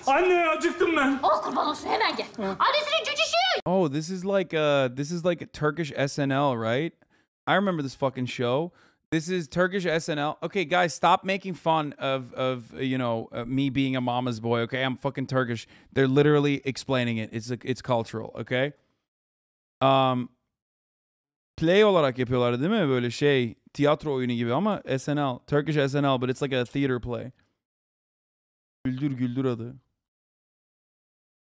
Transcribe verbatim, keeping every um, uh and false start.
Anne acıktım ben. Oh kurban olsun hemen gel. Annesinin cücüşü. Oh, this is like uh this is like a Turkish S N L, right? I remember this fucking show. This is Turkish S N L. Okay, guys, stop making fun of of uh, you know uh, me being a mama's boy. Okay, I'm fucking Turkish. They're literally explaining it. It's it's cultural. Okay. Um. Play olarak yapıyorlar değil mi? Böyle şey tiyatro oyunu gibi ama S N L. Turkish S N L, but it's like a theater play. Güldür Güldür adı.